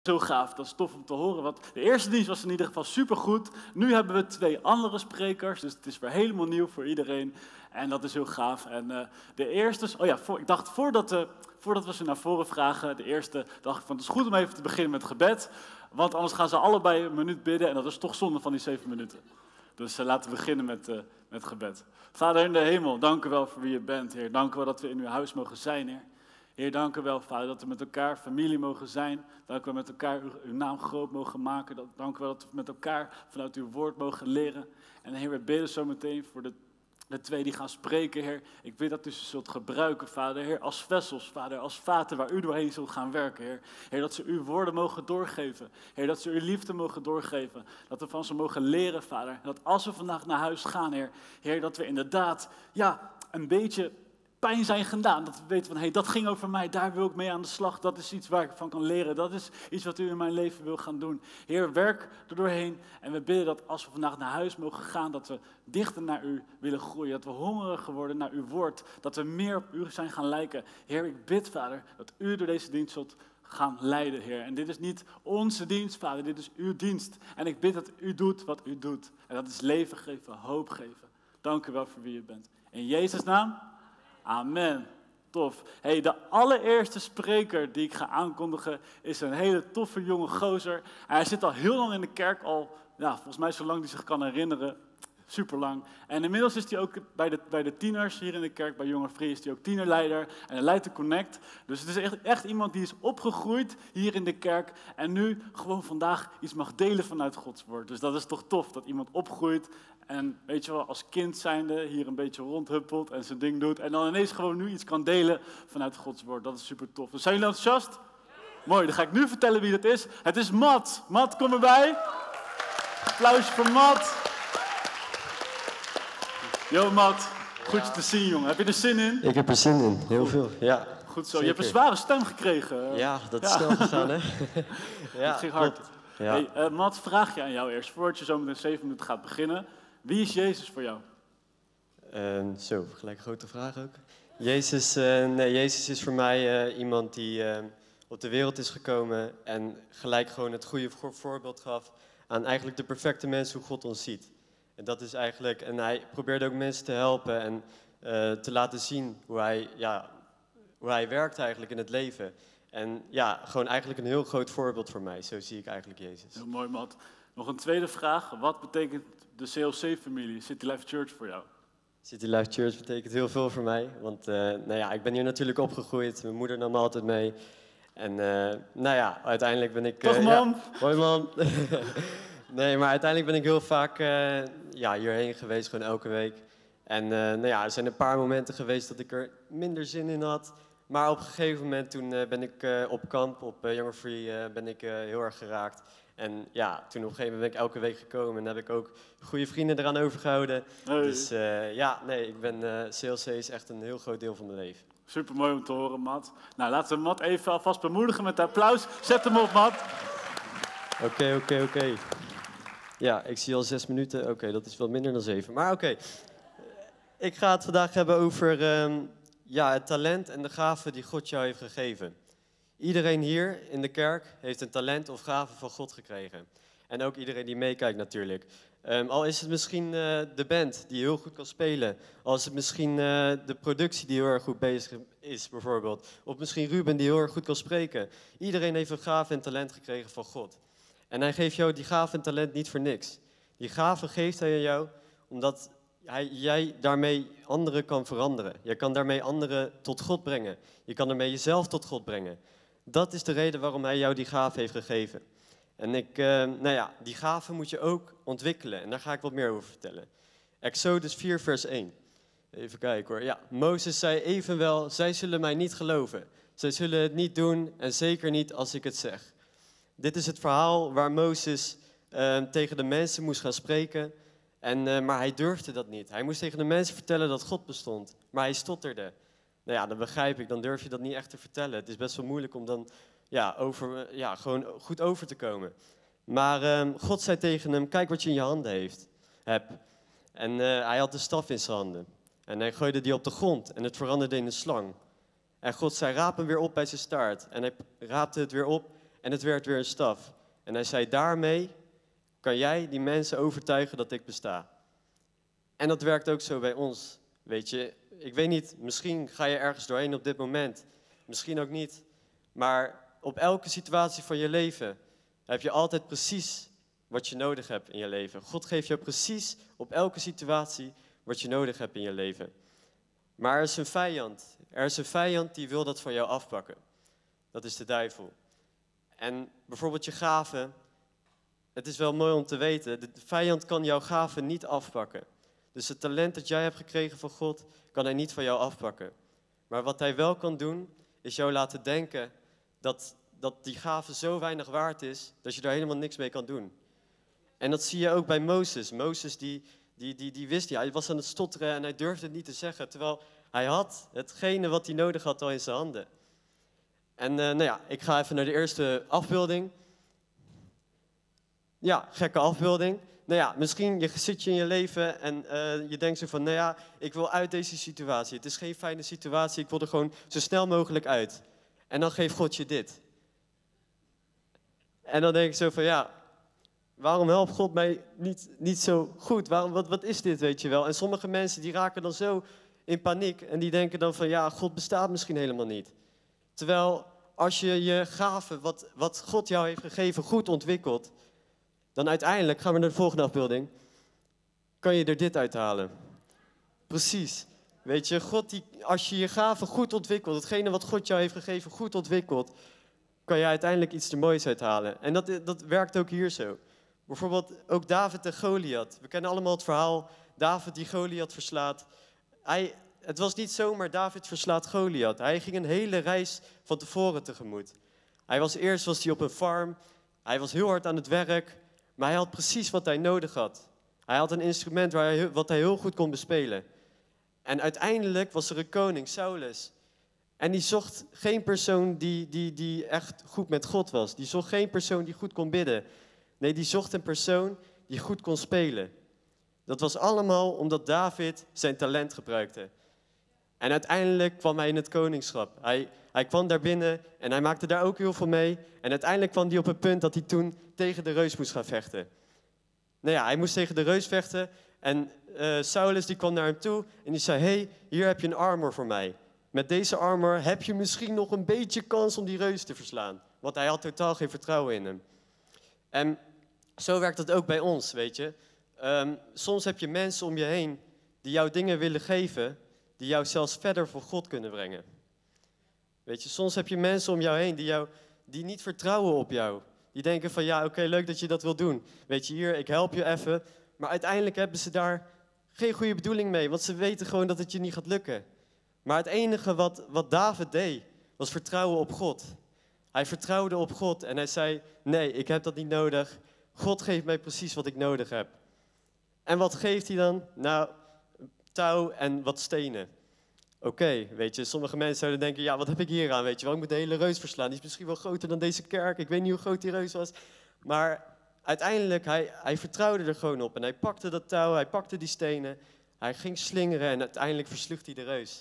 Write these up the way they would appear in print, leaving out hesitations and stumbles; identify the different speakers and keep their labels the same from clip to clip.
Speaker 1: Zo gaaf, dat is tof om te horen. Want de eerste dienst was in ieder geval supergoed. Nu hebben we 2 andere sprekers, dus het is weer helemaal nieuw voor iedereen. En dat is heel gaaf. En de eerste, ik dacht voordat we ze naar voren vragen, de eerste dacht ik van het is goed om even te beginnen met gebed. Want anders gaan ze allebei een minuut bidden en dat is toch zonde van die 7 minuten. Dus laten we beginnen met gebed. Vader in de hemel, dank u wel voor wie je bent, Heer. Dank u wel dat we in uw huis mogen zijn, Heer. Heer, dank u wel, Vader, dat we met elkaar familie mogen zijn. Dank u wel met elkaar uw naam groot mogen maken. Dank u wel dat we met elkaar vanuit uw woord mogen leren. En Heer, we bidden zo meteen voor de 2 die gaan spreken, Heer. Ik bid dat u ze zult gebruiken, Vader, Heer, als vessels, Vader, als vaten waar u doorheen zult gaan werken, Heer. Heer, dat ze uw woorden mogen doorgeven. Heer, dat ze uw liefde mogen doorgeven. Dat we van ze mogen leren, Vader. En dat als we vandaag naar huis gaan, Heer, Heer, dat we inderdaad, een beetje pijn zijn gedaan. Dat we weten van, dat ging over mij, daar wil ik mee aan de slag. Dat is iets waar ik van kan leren. Dat is iets wat u in mijn leven wil gaan doen. Heer, werk er doorheen. En we bidden dat als we vandaag naar huis mogen gaan, dat we dichter naar u willen groeien. Dat we hongerig worden naar uw woord. Dat we meer op u zijn gaan lijken. Heer, ik bid, Vader, dat u door deze dienst zult gaan leiden, Heer. En dit is niet onze dienst, Vader, dit is uw dienst. En ik bid dat u doet wat u doet. En dat is leven geven, hoop geven. Dank u wel voor wie u bent. In Jezus' naam. Amen. Tof. Hey, de allereerste spreker die ik ga aankondigen is een hele toffe jonge gozer. En hij zit al heel lang in de kerk, volgens mij zo lang hij zich kan herinneren. Super lang. En inmiddels is hij ook bij de tieners hier in de kerk, bij Jonge Free, is hij ook tienerleider. En hij leidt de Connect. Dus het is echt iemand die is opgegroeid hier in de kerk. En nu gewoon vandaag iets mag delen vanuit Gods woord. Dus dat is toch tof, dat iemand opgroeit. En weet je wel, als kind zijnde hier een beetje rondhuppelt en zijn ding doet. En dan ineens gewoon nu iets kan delen vanuit Gods woord. Dat is super tof. Dus zijn jullie enthousiast? Ja. Mooi, dan ga ik nu vertellen wie dat is. Het is Matt. Matt, kom erbij. Applausje voor Matt. Yo Matt, goed je te zien jongen. Heb je er zin in?
Speaker 2: Ik heb er zin in, heel veel. Ja,
Speaker 1: goed zo,
Speaker 2: zeker.
Speaker 1: Je hebt een zware stem gekregen.
Speaker 2: Ja, dat is snel gegaan hè.
Speaker 1: Ja, dat ging hard.
Speaker 2: Ja.
Speaker 1: Hey, Matt, vraag je aan jou eerst, voordat je zo met een 7 minuten gaat beginnen. Wie is Jezus voor jou?
Speaker 2: Gelijk een grote vraag ook. Jezus is voor mij iemand die op de wereld is gekomen en gelijk gewoon het goede voorbeeld gaf aan eigenlijk de perfecte mens hoe God ons ziet. En dat is eigenlijk, en hij probeerde ook mensen te helpen en te laten zien hoe hij werkt eigenlijk in het leven. En ja, gewoon eigenlijk een heel groot voorbeeld voor mij. Zo zie ik eigenlijk Jezus.
Speaker 1: Heel mooi, Matt. Nog een tweede vraag. Wat betekent de CLC-familie, City Life Church, voor jou?
Speaker 2: City Life Church betekent heel veel voor mij. Want ik ben hier natuurlijk opgegroeid. Mijn moeder nam me altijd mee. En uiteindelijk ben ik...
Speaker 1: Toch, man?
Speaker 2: Hoi, man. Nee, maar uiteindelijk ben ik heel vaak hierheen geweest, gewoon elke week. En er zijn een paar momenten geweest dat ik er minder zin in had. Maar op een gegeven moment toen ben ik op kamp, op Young Free, ben ik heel erg geraakt. En toen op een gegeven moment ben ik elke week gekomen en heb ik ook goede vrienden eraan overgehouden. Hey. Dus CLC is echt een heel groot deel van mijn leven.
Speaker 1: Super mooi om te horen, Matt. Nou, laten we Matt even alvast bemoedigen met applaus. Zet hem op, Matt.
Speaker 2: Oké. Ja, ik zie al 6 minuten. Oké, dat is wel minder dan 7. Maar oké. Ik ga het vandaag hebben over het talent en de gaven die God jou heeft gegeven. Iedereen hier in de kerk heeft een talent of gave van God gekregen. En ook iedereen die meekijkt natuurlijk. Al is het misschien de band die heel goed kan spelen. Al is het misschien de productie die heel erg goed bezig is bijvoorbeeld. Of misschien Ruben die heel erg goed kan spreken. Iedereen heeft een gave en talent gekregen van God. En hij geeft jou die gave en talent niet voor niks. Die gave geeft hij aan jou omdat jij daarmee anderen kan veranderen. Je kan daarmee anderen tot God brengen. Je kan daarmee jezelf tot God brengen. Dat is de reden waarom hij jou die gave heeft gegeven. En die gave moet je ook ontwikkelen. En daar ga ik wat meer over vertellen. Exodus 4 vers 1. Even kijken hoor. Ja, Mozes zei evenwel, zij zullen mij niet geloven. Zij zullen het niet doen en zeker niet als ik het zeg. Dit is het verhaal waar Mozes tegen de mensen moest gaan spreken. Maar hij durfde dat niet. Hij moest tegen de mensen vertellen dat God bestond. Maar hij stotterde. Dat begrijp ik. Dan durf je dat niet echt te vertellen. Het is best wel moeilijk om dan gewoon goed over te komen. Maar God zei tegen hem, kijk wat je in je handen hebt. En hij had de staf in zijn handen. En hij gooide die op de grond en het veranderde in een slang. En God zei, raap hem weer op bij zijn staart. En hij raapte het weer op en het werd weer een staf. En hij zei, daarmee kan jij die mensen overtuigen dat ik besta. En dat werkt ook zo bij ons, weet je. Ik weet niet, misschien ga je ergens doorheen op dit moment. Misschien ook niet. Maar op elke situatie van je leven heb je altijd precies wat je nodig hebt in je leven. God geeft je precies op elke situatie wat je nodig hebt in je leven. Maar er is een vijand. Er is een vijand die wil dat van jou afpakken. Dat is de duivel. En bijvoorbeeld je gaven. Het is wel mooi om te weten, de vijand kan jouw gaven niet afpakken. Dus het talent dat jij hebt gekregen van God, kan hij niet van jou afpakken. Maar wat hij wel kan doen, is jou laten denken dat die gave zo weinig waard is, dat je daar helemaal niks mee kan doen. En dat zie je ook bij Mozes. Mozes die wist niet, hij was aan het stotteren en hij durfde het niet te zeggen, terwijl hij had hetgene wat hij nodig had al in zijn handen. En nou ja, ik ga even naar de eerste afbeelding. Ja, gekke afbeelding. Nou ja, misschien zit je in je leven en je denkt zo van, nou ja, ik wil uit deze situatie. Het is geen fijne situatie, ik wil er gewoon zo snel mogelijk uit. En dan geeft God je dit. En dan denk ik zo van, ja, waarom helpt God mij niet zo goed? Wat is dit, weet je wel? En sommige mensen die raken dan zo in paniek en die denken dan van, ja, God bestaat misschien helemaal niet. Terwijl als je je gaven, wat God jou heeft gegeven, goed ontwikkelt, dan uiteindelijk, gaan we naar de volgende afbeelding, kan je er dit uithalen. Precies. Weet je, als je je gaven goed ontwikkelt, hetgene wat God jou heeft gegeven goed ontwikkelt, kan je uiteindelijk iets te moois uithalen. En dat werkt ook hier zo. Bijvoorbeeld ook David en Goliath. We kennen allemaal het verhaal, David die Goliath verslaat. Het was niet zomaar David verslaat Goliath. Hij ging een hele reis van tevoren tegemoet. Eerst was hij op een farm, hij was heel hard aan het werk, maar hij had precies wat hij nodig had. Hij had een instrument wat hij heel goed kon bespelen. En uiteindelijk was er een koning, Saulus. En die zocht geen persoon die echt goed met God was. Die zocht geen persoon die goed kon bidden. Nee, die zocht een persoon die goed kon spelen. Dat was allemaal omdat David zijn talent gebruikte. En uiteindelijk kwam hij in het koningschap. Hij kwam daar binnen en hij maakte daar ook heel veel mee. En uiteindelijk kwam hij op het punt dat hij toen tegen de reus moest gaan vechten. Nou ja, hij moest tegen de reus vechten. En Saulus die kwam naar hem toe en die zei, hey, hier heb je een armor voor mij. Met deze armor heb je misschien nog een beetje kans om die reus te verslaan. Want hij had totaal geen vertrouwen in hem. En zo werkt het ook bij ons, weet je. Soms heb je mensen om je heen die jou dingen willen geven, die jou zelfs verder voor God kunnen brengen. Weet je, soms heb je mensen om jou heen die niet vertrouwen op jou. Die denken van, ja, oké, leuk dat je dat wil doen. Weet je, hier, ik help je even. Maar uiteindelijk hebben ze daar geen goede bedoeling mee, want ze weten gewoon dat het je niet gaat lukken. Maar het enige wat David deed, was vertrouwen op God. Hij vertrouwde op God en hij zei, nee, ik heb dat niet nodig. God geeft mij precies wat ik nodig heb. En wat geeft hij dan? Nou, touw en wat stenen. Oké, weet je, sommige mensen zouden denken, ja, wat heb ik hier aan, weet je wel? Ik moet de hele reus verslaan, die is misschien wel groter dan deze kerk. Ik weet niet hoe groot die reus was. Maar uiteindelijk, hij vertrouwde er gewoon op. En hij pakte dat touw, hij pakte die stenen. Hij ging slingeren en uiteindelijk versloeg hij de reus.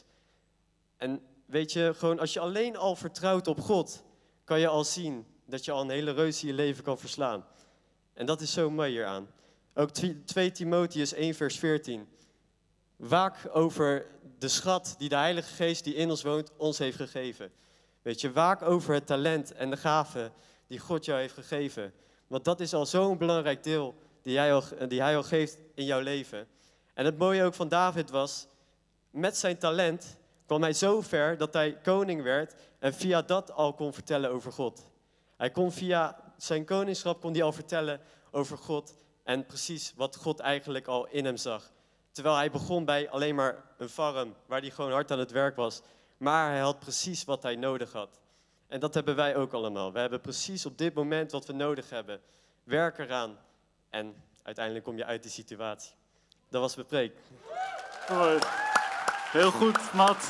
Speaker 2: En weet je, gewoon als je alleen al vertrouwt op God, kan je al zien dat je al een hele reus in je leven kan verslaan. En dat is zo mooi hieraan. Ook 2 Timotheüs 1 vers 14. Waak over de schat die de Heilige Geest die in ons woont, ons heeft gegeven. Weet je, waak over het talent en de gaven die God jou heeft gegeven. Want dat is al zo'n belangrijk deel die hij al geeft in jouw leven. En het mooie ook van David was, met zijn talent kwam hij zo ver dat hij koning werd en via dat al kon vertellen over God. Hij kon via zijn koningschap kon hij al vertellen over God en precies wat God eigenlijk al in hem zag. Terwijl hij begon bij alleen maar een farm waar hij gewoon hard aan het werk was. Maar hij had precies wat hij nodig had. En dat hebben wij ook allemaal. We hebben precies op dit moment wat we nodig hebben. Werk eraan en uiteindelijk kom je uit die situatie. Dat was mijn preek.
Speaker 1: Mooi. Heel goed, Matt.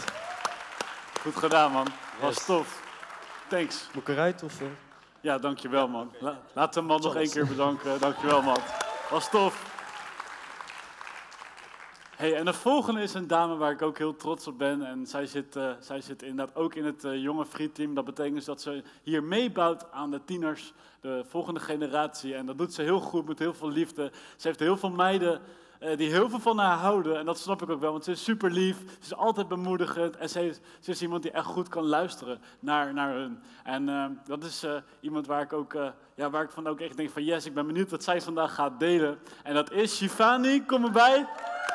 Speaker 1: Goed gedaan, man. Was
Speaker 2: Yes.
Speaker 1: tof. Thanks.
Speaker 2: Moet ik eruit of?
Speaker 1: Ja, dankjewel, man. Laat de man nog 1 keer bedanken. Dankjewel, man. Was tof. Hey, en de volgende is een dame waar ik ook heel trots op ben. En zij zit inderdaad ook in het jonge free-team. Dat betekent dus dat ze hier meebouwt aan de tieners, de volgende generatie. En dat doet ze heel goed, met heel veel liefde. Ze heeft heel veel meiden die heel veel van haar houden. En dat snap ik ook wel, want ze is super lief. Ze is altijd bemoedigend. En ze is iemand die echt goed kan luisteren naar hun. En dat is iemand waar ik ook, waar ik van ook echt denk van yes, ik ben benieuwd wat zij vandaag gaat delen. En dat is Shivani, kom erbij.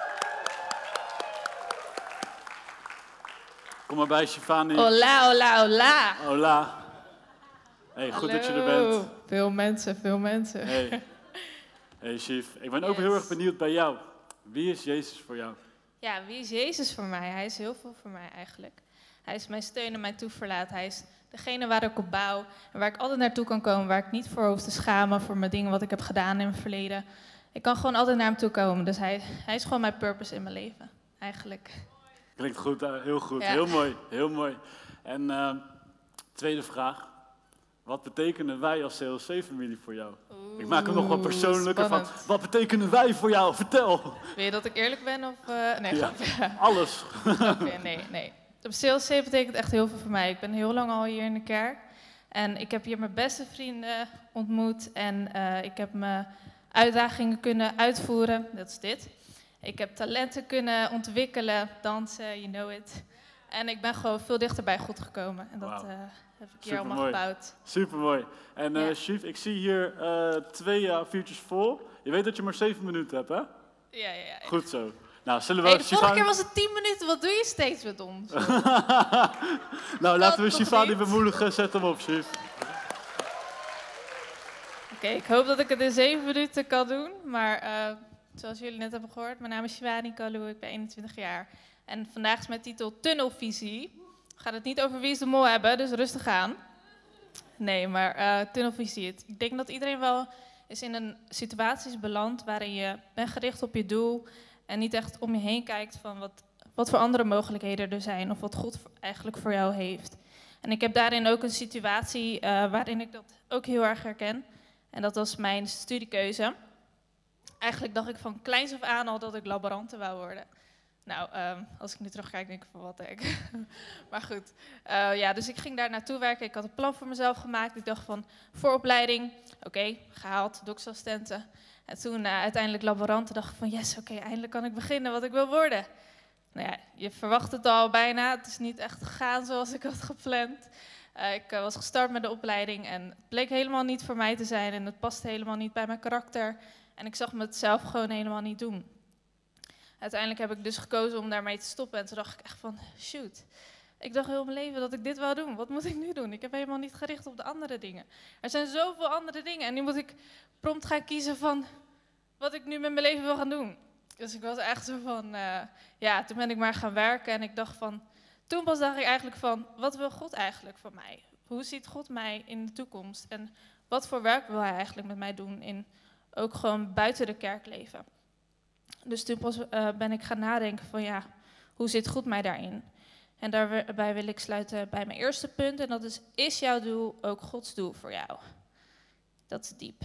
Speaker 1: Kom maar bij, Shivani.
Speaker 3: Hola, hola, hola.
Speaker 1: Hola. Hey, goed dat je er bent.
Speaker 3: Veel mensen.
Speaker 1: Hey Shiv. Ik ben ook heel erg benieuwd bij jou. Wie is Jezus voor jou?
Speaker 3: Ja, wie is Jezus voor mij? Hij is heel veel voor mij eigenlijk. Hij is mijn steun en mijn toeverlaat. Hij is degene waar ik op bouw en waar ik altijd naartoe kan komen, waar ik niet voor hoef te schamen voor mijn dingen wat ik heb gedaan in het verleden. Ik kan gewoon altijd naar hem toe komen. Dus hij is gewoon mijn purpose in mijn leven, eigenlijk.
Speaker 1: Klinkt goed, heel goed.
Speaker 3: Ja.
Speaker 1: Heel mooi. En tweede vraag. Wat betekenen wij als CLC-familie voor jou? Ik maak hem nog wat persoonlijker van. Wat betekenen wij voor jou? Vertel.
Speaker 3: Wil je dat ik eerlijk ben? Of, nee,
Speaker 1: Ja, alles.
Speaker 3: Okay, nee. Op CLC betekent echt heel veel voor mij. Ik ben heel lang al hier in de kerk. En ik heb hier mijn beste vrienden ontmoet. En ik heb mijn uitdagingen kunnen uitvoeren. Dat is dit. Ik heb talenten kunnen ontwikkelen, dansen, you know it. En ik ben gewoon veel dichter bij God gekomen. En dat heb ik hier allemaal gebouwd.
Speaker 1: Supermooi. En Shiv, ik zie hier 2 vuurtjes vol. Je weet dat je maar 7 minuten hebt, hè?
Speaker 3: Ja.
Speaker 1: Goed zo. Nou, zullen we
Speaker 3: de vorige keer was het 10 minuten. Wat doe je steeds met ons?
Speaker 1: Nou, laten we Shivani bemoedigen. Zet hem op, Shiv.
Speaker 3: Oké, ik hoop dat ik het in 7 minuten kan doen. Maar zoals jullie net hebben gehoord, mijn naam is Shivani Kalou. Ik ben 21 jaar. En vandaag is mijn titel Tunnelvisie. We gaan het niet over Wie is de Mol hebben, dus rustig aan. Nee, maar tunnelvisie. Ik denk dat iedereen wel is in een situatie beland waarin je bent gericht op je doel en niet echt om je heen kijkt van wat voor andere mogelijkheden er zijn of wat God eigenlijk voor jou heeft. En ik heb daarin ook een situatie waarin ik dat ook heel erg herken. En dat was mijn studiekeuze. Eigenlijk dacht ik van kleins af aan al dat ik laborante wou worden. Nou, als ik nu terugkijk, denk ik van wat ik. Maar goed, dus ik ging daar naartoe werken. Ik had een plan voor mezelf gemaakt. Ik dacht van vooropleiding, oké, gehaald, doksassistenten. En toen uiteindelijk laboranten dacht ik van yes, oké, eindelijk kan ik beginnen wat ik wil worden. Nou ja, je verwacht het al bijna. Het is niet echt gegaan zoals ik had gepland. Ik was gestart met de opleiding en het bleek helemaal niet voor mij te zijn. En het paste helemaal niet bij mijn karakter. En ik zag me het zelf gewoon helemaal niet doen. Uiteindelijk heb ik dus gekozen om daarmee te stoppen. En toen dacht ik echt van, shoot. Ik dacht heel mijn leven dat ik dit wou doen. Wat moet ik nu doen? Ik heb helemaal niet gericht op de andere dingen. Er zijn zoveel andere dingen. En nu moet ik prompt gaan kiezen van wat ik nu met mijn leven wil gaan doen. Dus ik was echt zo van, toen ben ik maar gaan werken. En ik dacht van, toen pas dacht ik eigenlijk van, wat wil God eigenlijk van mij? Hoe ziet God mij in de toekomst? En wat voor werk wil hij eigenlijk met mij doen in ook gewoon buiten de kerk leven? Dus toen pas ben ik gaan nadenken van hoe zit God mij daarin? En daarbij wil ik sluiten bij mijn eerste punt. En dat is jouw doel ook Gods doel voor jou? Dat is diep.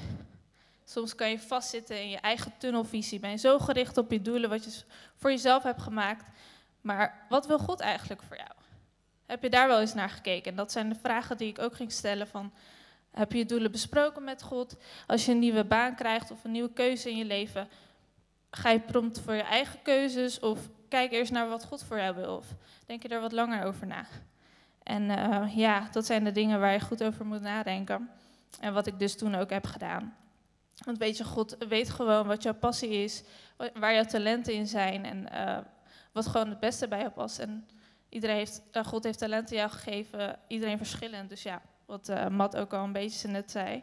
Speaker 3: Soms kan je vastzitten in je eigen tunnelvisie. Ben je zo gericht op je doelen, wat je voor jezelf hebt gemaakt. Maar wat wil God eigenlijk voor jou? Heb je daar wel eens naar gekeken? En dat zijn de vragen die ik ook ging stellen van, heb je je doelen besproken met God? Als je een nieuwe baan krijgt of een nieuwe keuze in je leven, ga je prompt voor je eigen keuzes of kijk eerst naar wat God voor jou wil? Of denk je er wat langer over na? En dat zijn de dingen waar je goed over moet nadenken. En wat ik dus toen ook heb gedaan. Want weet je, God weet gewoon wat jouw passie is, waar jouw talenten in zijn en wat gewoon het beste bij jou past. En God heeft talenten jou gegeven, iedereen verschillend. Dus ja, wat Matt ook al een beetje net zei.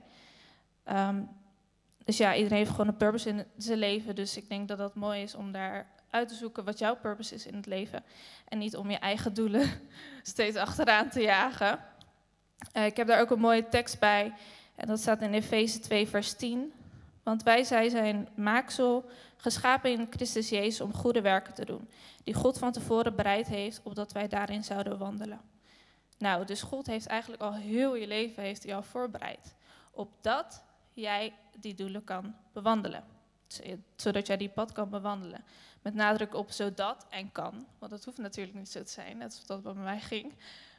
Speaker 3: Dus ja, iedereen heeft gewoon een purpose in zijn leven. Dus ik denk dat dat mooi is om daar uit te zoeken wat jouw purpose is in het leven. En niet om je eigen doelen steeds achteraan te jagen. Ik heb daar ook een mooie tekst bij. En dat staat in Efeze 2 vers 10. Want wij zijn maaksel, geschapen in Christus Jezus om goede werken te doen. Die God van tevoren bereid heeft, opdat wij daarin zouden wandelen. Nou, dus God heeft eigenlijk al heel je leven heeft hij al voorbereid. Opdat jij die doelen kan bewandelen. Zodat jij die pad kan bewandelen. met nadruk op zodat en kan. Want dat hoeft natuurlijk niet zo te zijn, net zoals dat bij mij ging.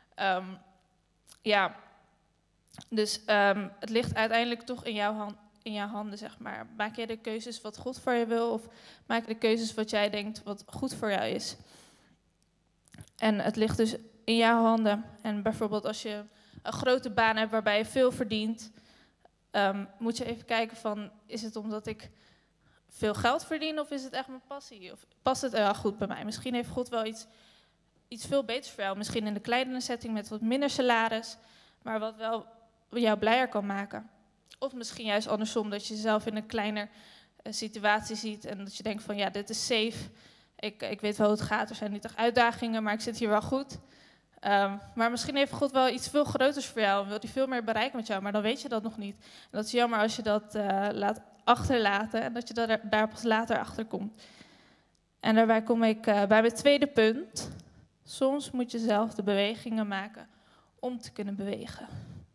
Speaker 3: Dus het ligt uiteindelijk toch in jouw handen, zeg maar. Maak jij de keuzes wat God voor je wil, of maak je de keuzes wat jij denkt wat goed voor jou is? En het ligt dus in jouw handen. En bijvoorbeeld als je een grote baan hebt waarbij je veel verdient, moet je even kijken van, is het omdat ik veel geld verdien of is het echt mijn passie? Of past het goed bij mij? Misschien heeft God wel iets veel beters voor jou. Misschien in de kleinere setting met wat minder salaris, maar wat wel jou blijer kan maken. Of misschien juist andersom, dat je jezelf in een kleiner situatie ziet en dat je denkt van, ja, dit is safe. Ik weet wel hoe het gaat, er zijn niet echt uitdagingen, maar ik zit hier wel goed. Maar misschien heeft God wel iets veel groters voor jou en wil hij veel meer bereiken met jou, maar dan weet je dat nog niet. En dat is jammer als je dat laat achterlaten en dat je daar pas later achter komt. En daarbij kom ik bij mijn tweede punt. Soms moet je zelf de bewegingen maken om te kunnen bewegen.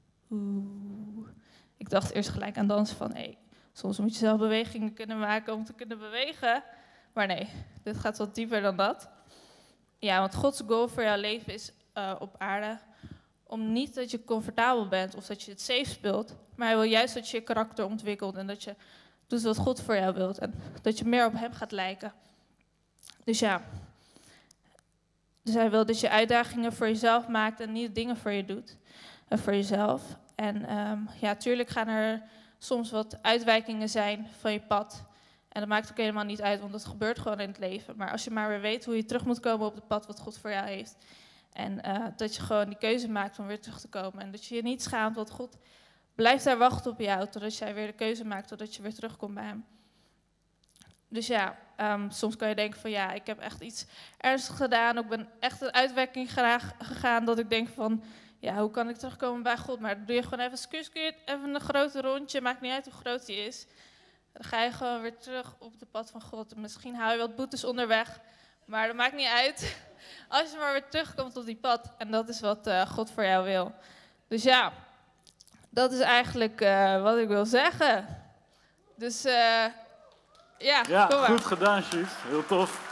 Speaker 3: Ik dacht eerst gelijk aan dansen van, soms moet je zelf bewegingen kunnen maken om te kunnen bewegen. Maar nee, dit gaat wat dieper dan dat. Ja, want Gods goal voor jouw leven is op aarde om niet dat je comfortabel bent of dat je het safe speelt, maar hij wil juist dat je je karakter ontwikkelt en dat je doet wat God voor jou wilt en dat je meer op hem gaat lijken. Dus ja, dus hij wil dat je uitdagingen voor jezelf maakt en niet dingen voor je doet, voor jezelf. En tuurlijk gaan er soms wat uitwijkingen zijn van je pad. En dat maakt ook helemaal niet uit, want dat gebeurt gewoon in het leven. Maar als je maar weer weet hoe je terug moet komen op het pad wat God voor jou heeft. En dat je gewoon die keuze maakt om weer terug te komen. En dat je je niet schaamt, want God blijft daar wachten op jou. Totdat jij weer de keuze maakt, totdat je weer terugkomt bij hem. Dus ja, soms kan je denken van ja, ik heb echt iets ernstigs gedaan. Ik ben echt een uitwerking gegaan dat ik denk van, ja, hoe kan ik terugkomen bij God? Maar dan doe je gewoon even een grote rondje, maakt niet uit hoe groot die is. Dan ga je gewoon weer terug op het pad van God. Misschien haal je wat boetes onderweg, maar dat maakt niet uit. Als je maar weer terugkomt op die pad. En dat is wat God voor jou wil. Dus ja, dat is eigenlijk wat ik wil zeggen. Dus ja, kom maar.
Speaker 1: Goed gedaan, Sjoerd. Heel tof.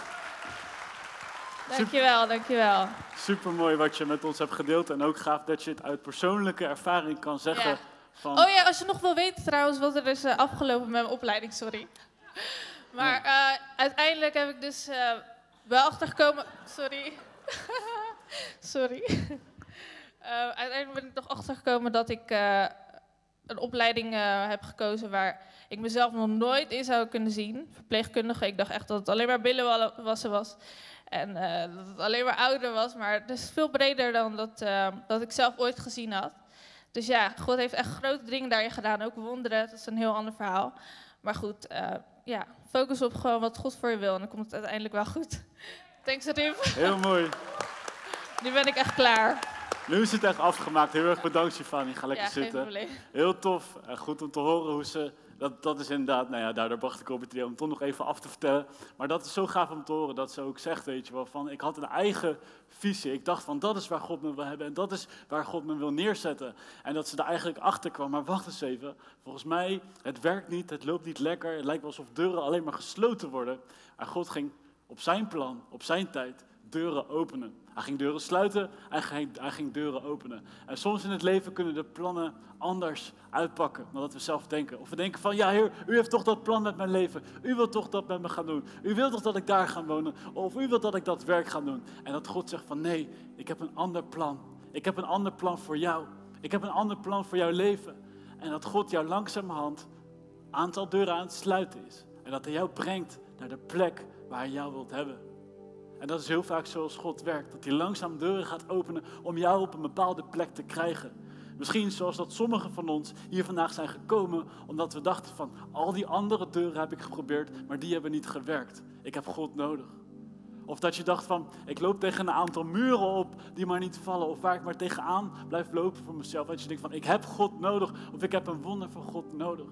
Speaker 3: Dankjewel.
Speaker 1: Supermooi wat je met ons hebt gedeeld. En ook gaaf dat je het uit persoonlijke ervaring kan zeggen.
Speaker 3: Ja.
Speaker 1: Van...
Speaker 3: Oh ja, als je nog wil weten trouwens wat er is afgelopen met mijn opleiding, sorry. Maar uiteindelijk heb ik dus wel achtergekomen... Sorry. Uiteindelijk ben ik nog achtergekomen dat ik een opleiding heb gekozen waar ik mezelf nog nooit in zou kunnen zien. Verpleegkundige, ik dacht echt dat het alleen maar billenwassen was. En dat het alleen maar ouder was, maar het is veel breder dan dat ik zelf ooit gezien had. Dus ja, God heeft echt grote dingen daarin gedaan, ook wonderen, dat is een heel ander verhaal. Maar goed, focus op gewoon wat God voor je wil en dan komt het uiteindelijk wel goed. Thanks, Rim.
Speaker 1: Heel mooi.
Speaker 3: Nu ben ik echt klaar.
Speaker 1: Nu is het echt afgemaakt. Heel erg bedankt, Shivani. Ga lekker zitten.
Speaker 3: Geen probleem.
Speaker 1: Heel tof. Goed om te horen hoe ze... Dat is inderdaad... Nou ja, daardoor bracht ik op het idee om het toch nog even af te vertellen. Maar dat is zo gaaf om te horen dat ze ook zegt, weet je wel, van ik had een eigen visie. Ik dacht van dat is waar God me wil hebben en dat is waar God me wil neerzetten. En dat ze er eigenlijk achter kwam. Maar wacht eens even. Volgens mij, het werkt niet, het loopt niet lekker. Het lijkt wel alsof deuren alleen maar gesloten worden. En God ging op zijn plan, op zijn tijd, deuren openen. Hij ging deuren sluiten, hij ging deuren openen. En soms in het leven kunnen de plannen anders uitpakken dan dat we zelf denken. Of we denken van, ja Heer, u heeft toch dat plan met mijn leven. U wilt toch dat met me gaan doen. U wilt toch dat ik daar ga wonen. Of u wilt dat ik dat werk ga doen. En dat God zegt van, nee, ik heb een ander plan. Ik heb een ander plan voor jou. Ik heb een ander plan voor jouw leven. En dat God jou langzamerhand een aantal deuren aan het sluiten is. En dat hij jou brengt naar de plek waar hij jou wilt hebben. En dat is heel vaak zoals God werkt. Dat hij langzaam deuren gaat openen om jou op een bepaalde plek te krijgen. Misschien zoals dat sommigen van ons hier vandaag zijn gekomen. Omdat we dachten van al die andere deuren heb ik geprobeerd. Maar die hebben niet gewerkt. Ik heb God nodig. Of dat je dacht van ik loop tegen een aantal muren op die maar niet vallen. Of waar ik maar tegenaan blijf lopen voor mezelf. Dat je denkt van ik heb God nodig. Of ik heb een wonder van God nodig.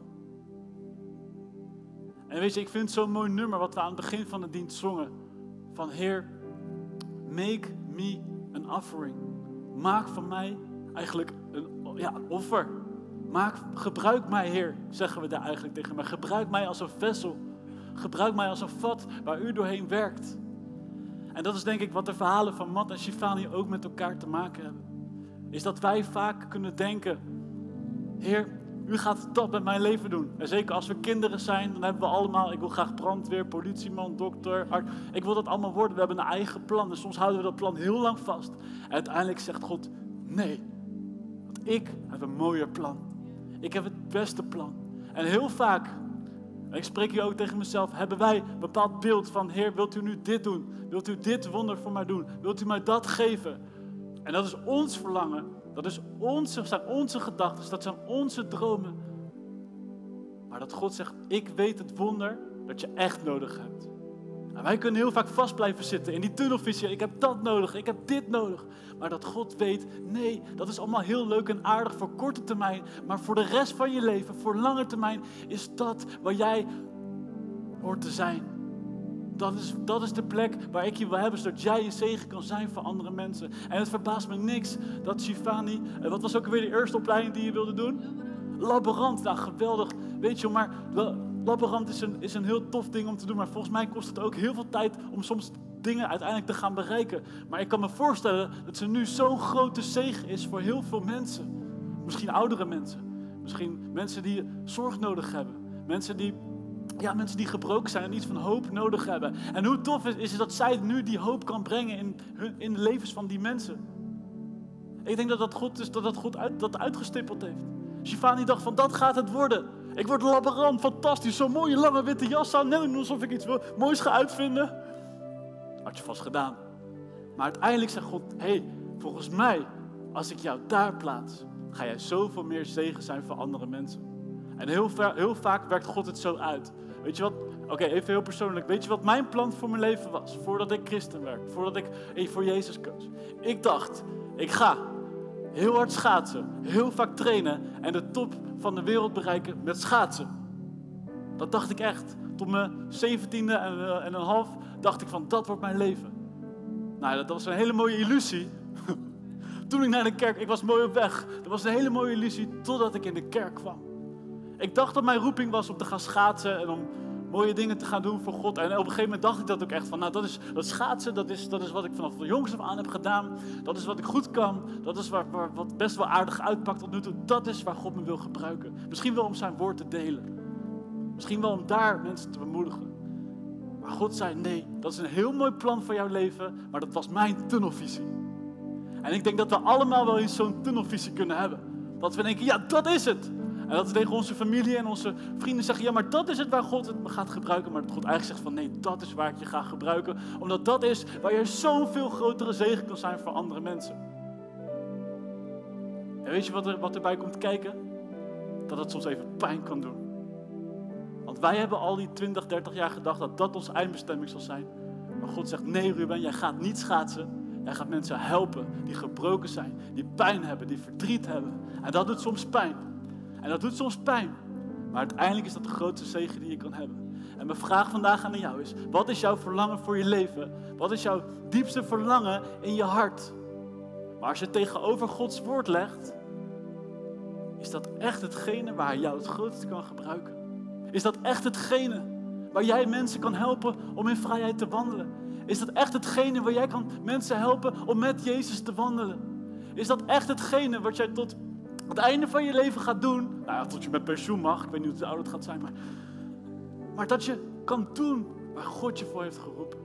Speaker 1: En weet je, ik vind het zo'n mooi nummer wat we aan het begin van de dienst zongen. Van Heer, make me an offering. Maak van mij eigenlijk een offer. Gebruik mij, Heer, zeggen we daar eigenlijk tegen mij. Gebruik mij als een vessel. gebruik mij als een vat waar u doorheen werkt. En dat is denk ik wat de verhalen van Matt en Shivani ook met elkaar te maken hebben. Is dat wij vaak kunnen denken, Heer, u gaat dat met mijn leven doen. En zeker als we kinderen zijn, dan hebben we allemaal, ik wil graag brandweer, politieman, dokter, arts. Ik wil dat allemaal worden. We hebben een eigen plan. En soms houden we dat plan heel lang vast. En uiteindelijk zegt God, nee. Want ik heb een mooier plan. Ik heb het beste plan. En heel vaak, en ik spreek hier ook tegen mezelf, hebben wij een bepaald beeld van, Heer, wilt u nu dit doen? Wilt u dit wonder voor mij doen? Wilt u mij dat geven? En dat is ons verlangen. Dat zijn onze gedachten, dat zijn onze dromen. Maar dat God zegt, ik weet het wonder dat je echt nodig hebt. En wij kunnen heel vaak vast blijven zitten in die tunnelvisie. Ik heb dat nodig, ik heb dit nodig. Maar dat God weet, nee, dat is allemaal heel leuk en aardig voor korte termijn. Maar voor de rest van je leven, voor lange termijn, is dat waar jij hoort te zijn. Dat is de plek waar ik je wil hebben, zodat jij een zegen kan zijn voor andere mensen. En het verbaast me niks dat Shivani, wat was ook weer de eerste opleiding die je wilde doen? Laborant, nou geweldig. Weet je, maar laborant is een heel tof ding om te doen. Maar volgens mij kost het ook heel veel tijd om soms dingen uiteindelijk te gaan bereiken. Maar ik kan me voorstellen dat ze nu zo'n grote zegen is voor heel veel mensen. Misschien oudere mensen. Misschien mensen die zorg nodig hebben. Mensen die gebroken zijn en iets van hoop nodig hebben. En hoe tof is het dat zij nu die hoop kan brengen in de levens van die mensen. Ik denk dat God dat uitgestippeld heeft. Shivani dacht van, dat gaat het worden. Ik word laborant, fantastisch, zo'n mooie lange witte jas aan. Nee, alsof ik iets moois ga uitvinden. Had je vast gedaan. Maar uiteindelijk zegt God, volgens mij, als ik jou daar plaats, ga jij zoveel meer zegen zijn voor andere mensen. En heel vaak werkt God het zo uit. Weet je wat? Oké, even heel persoonlijk. Weet je wat mijn plan voor mijn leven was? Voordat ik christen werd. Voordat ik voor Jezus koos. Ik dacht, ik ga heel hard schaatsen. Heel vaak trainen. En de top van de wereld bereiken met schaatsen. Dat dacht ik echt. Tot mijn 17e en een half dacht ik van, dat wordt mijn leven. Nou, dat was een hele mooie illusie. Toen ik naar de kerk, ik was mooi op weg. Dat was een hele mooie illusie totdat ik in de kerk kwam. Ik dacht dat mijn roeping was om te gaan schaatsen en om mooie dingen te gaan doen voor God. En op een gegeven moment dacht ik dat ook echt van, nou dat schaatsen, dat is wat ik vanaf de jongs af aan heb gedaan. Dat is wat ik goed kan. Dat is wat best wel aardig uitpakt tot nu toe. Dat is waar God me wil gebruiken. Misschien wel om zijn woord te delen. Misschien wel om daar mensen te bemoedigen. Maar God zei, nee, dat is een heel mooi plan voor jouw leven, maar dat was mijn tunnelvisie. En ik denk dat we allemaal wel eens zo'n tunnelvisie kunnen hebben. Dat we denken, ja, dat is het. En dat we tegen onze familie en onze vrienden zeggen, ja, maar dat is het waar God het gaat gebruiken. Maar dat God eigenlijk zegt van, nee, dat is waar ik je ga gebruiken. Omdat dat is waar je zoveel grotere zegen kan zijn voor andere mensen. En weet je wat erbij komt kijken? Dat het soms even pijn kan doen. Want wij hebben al die 20, 30 jaar gedacht dat dat onze eindbestemming zal zijn. Maar God zegt, nee Ruben, jij gaat niet schaatsen. Jij gaat mensen helpen die gebroken zijn, die pijn hebben, die verdriet hebben. En dat doet soms pijn. Maar uiteindelijk is dat de grootste zegen die je kan hebben. En mijn vraag vandaag aan jou is, wat is jouw verlangen voor je leven? Wat is jouw diepste verlangen in je hart? Maar als je het tegenover Gods woord legt, is dat echt hetgene waar hij jou het grootste kan gebruiken? Is dat echt hetgene waar jij mensen kan helpen om in vrijheid te wandelen? Is dat echt hetgene waar jij kan mensen helpen om met Jezus te wandelen? Is dat echt hetgene wat jij tot het einde van je leven gaat doen? Nou ja, tot je met pensioen mag. Ik weet niet hoe oud het gaat zijn. Maar dat je kan doen waar God je voor heeft geroepen.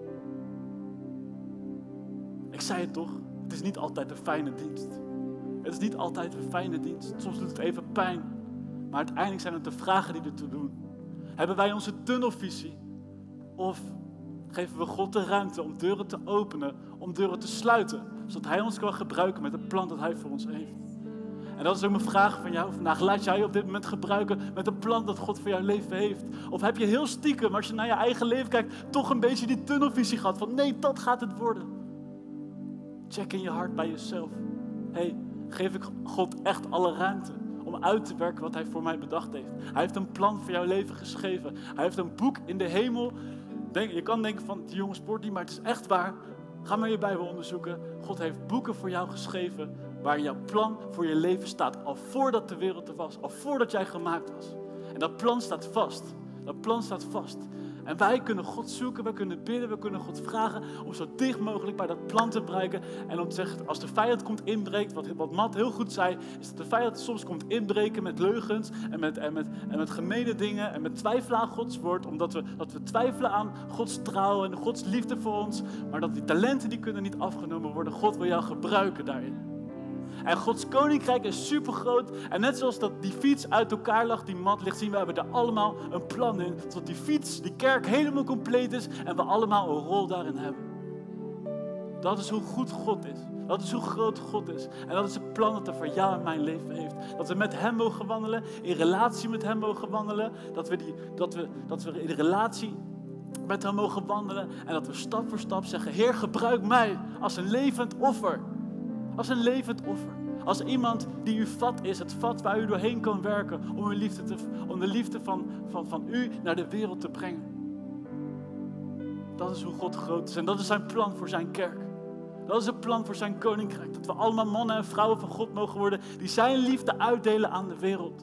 Speaker 1: Ik zei het toch. Het is niet altijd een fijne dienst. Het is niet altijd een fijne dienst. Soms doet het even pijn. Maar uiteindelijk zijn het de vragen die ertoe doen. Hebben wij onze tunnelvisie? Of geven we God de ruimte om deuren te openen, om deuren te sluiten, zodat hij ons kan gebruiken met het plan dat hij voor ons heeft? En dat is ook mijn vraag van jou vandaag. Laat jij je op dit moment gebruiken met een plan dat God voor jouw leven heeft? Of heb je heel stiekem, als je naar je eigen leven kijkt, toch een beetje die tunnelvisie gehad van nee, dat gaat het worden? Check in je hart bij jezelf. Geef ik God echt alle ruimte om uit te werken wat hij voor mij bedacht heeft? Hij heeft een plan voor jouw leven geschreven. Hij heeft een boek in de hemel. Je kan denken van die jonge sport niet, maar het is echt waar. Ga maar je Bijbel onderzoeken. God heeft boeken voor jou geschreven waar jouw plan voor je leven staat. Al voordat de wereld er was. Al voordat jij gemaakt was. En dat plan staat vast. Dat plan staat vast. En wij kunnen God zoeken, wij kunnen bidden, we kunnen God vragen om zo dicht mogelijk bij dat plan te bereiken. En om te zeggen, als de vijand komt inbreken, wat Matt heel goed zei, is dat de vijand soms komt inbreken met leugens en met gemene dingen en met twijfelen aan Gods woord. Omdat we twijfelen aan Gods trouw en Gods liefde voor ons. Maar dat die talenten die kunnen niet afgenomen worden. God wil jou gebruiken daarin. En Gods koninkrijk is super groot. En net zoals dat die fiets uit elkaar lag, die mat ligt, zien we hebben daar allemaal een plan in. Zodat die fiets, die kerk helemaal compleet is en we allemaal een rol daarin hebben. Dat is hoe goed God is. Dat is hoe groot God is. En dat is het plan dat hij voor jou en mijn leven heeft. Dat we met hem mogen wandelen, in relatie met hem mogen wandelen. Dat we in relatie met hem mogen wandelen. En dat we stap voor stap zeggen, Heer, gebruik mij als een levend offer. Als een levend offer. Als iemand die uw vat is, het vat waar u doorheen kan werken om de liefde van u naar de wereld te brengen. Dat is hoe God groot is en dat is zijn plan voor zijn kerk. Dat is het plan voor zijn koninkrijk. Dat we allemaal mannen en vrouwen van God mogen worden die zijn liefde uitdelen aan de wereld.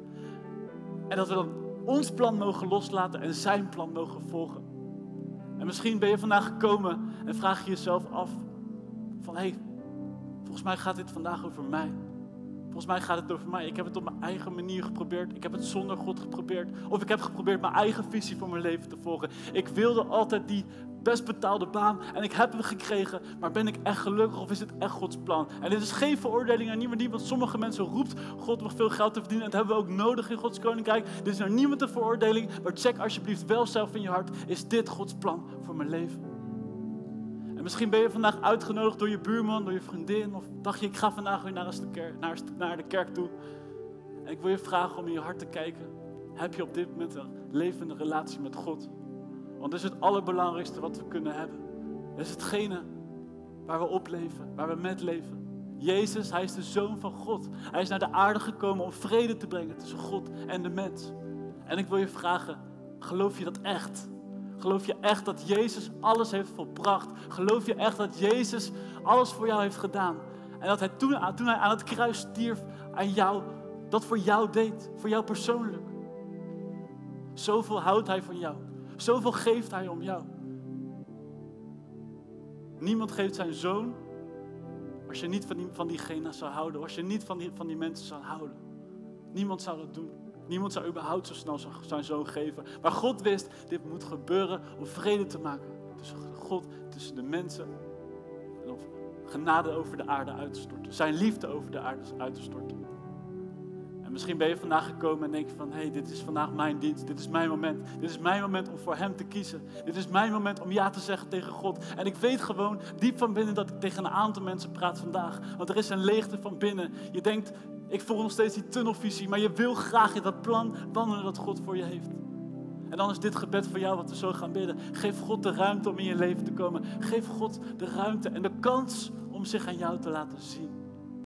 Speaker 1: En dat we dan ons plan mogen loslaten en zijn plan mogen volgen. En misschien ben je vandaag gekomen en vraag je jezelf af van volgens mij gaat dit vandaag over mij. Volgens mij gaat het over mij. Ik heb het op mijn eigen manier geprobeerd. Ik heb het zonder God geprobeerd. Of ik heb geprobeerd mijn eigen visie voor mijn leven te volgen. Ik wilde altijd die best betaalde baan en ik heb hem gekregen. Maar ben ik echt gelukkig of is het echt Gods plan? En dit is geen veroordeling naar niemand, want sommige mensen roept God om veel geld te verdienen. En dat hebben we ook nodig in Gods koninkrijk. Dit is naar niemand een veroordeling. Maar check alsjeblieft wel zelf in je hart. Is dit Gods plan voor mijn leven? En misschien ben je vandaag uitgenodigd door je buurman, door je vriendin. Of dacht je, ik ga vandaag weer naar de kerk toe. En ik wil je vragen om in je hart te kijken. Heb je op dit moment een levende relatie met God? Want dat is het allerbelangrijkste wat we kunnen hebben. Dat is hetgene waar we op leven, waar we met leven. Jezus, hij is de Zoon van God. Hij is naar de aarde gekomen om vrede te brengen tussen God en de mens. En ik wil je vragen, geloof je dat echt? Geloof je echt dat Jezus alles heeft volbracht? Geloof je echt dat Jezus alles voor jou heeft gedaan? En dat hij toen hij aan het kruis stierf aan jou, dat voor jou deed, voor jou persoonlijk. Zoveel houdt hij van jou. Zoveel geeft hij om jou. Niemand geeft zijn zoon als je niet van diegene zou houden. Als je niet van die mensen zou houden. Niemand zou dat doen. Niemand zou überhaupt zo snel zijn zoon geven. Maar God wist, dit moet gebeuren om vrede te maken. Tussen God, tussen de mensen. En om genade over de aarde uit te storten. Zijn liefde over de aarde uit te storten. En misschien ben je vandaag gekomen en denk je van, dit is vandaag mijn dienst. Dit is mijn moment. Dit is mijn moment om voor hem te kiezen. Dit is mijn moment om ja te zeggen tegen God. En ik weet gewoon diep van binnen dat ik tegen een aantal mensen praat vandaag. Want er is een leegte van binnen. Je denkt, ik voel nog steeds die tunnelvisie, maar je wil graag in dat plan wandelen dat God voor je heeft. En dan is dit gebed voor jou wat we zo gaan bidden. Geef God de ruimte om in je leven te komen. Geef God de ruimte en de kans om zich aan jou te laten zien.